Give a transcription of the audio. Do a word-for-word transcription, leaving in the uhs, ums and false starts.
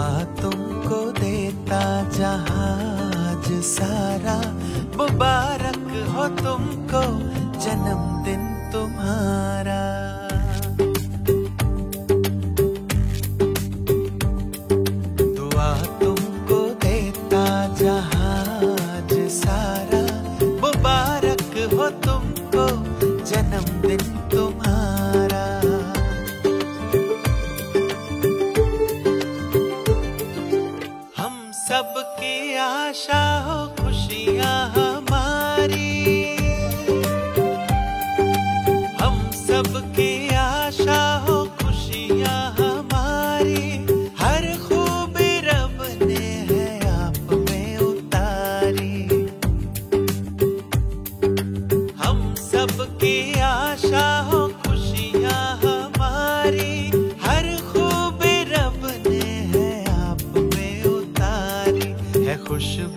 दुआ तुमको देता जहाज सारा, मुबारक हो तुमको जन्मदिन तुम्हारा। दुआ तुमको देता जहाज सारा, मुबारक हो तुमको जन्मदिन तुम्हारा। हम सबकी आशा हो खुशियाँ हमारी, हम सबकी आशा हो खुशियाँ हमारी। हर खूबी रब ने है आप में उतारी। हम सबकी आशा हो खुशियाँ हमारी, हर खूबी रब ने है आप में उतारी। है खुशबू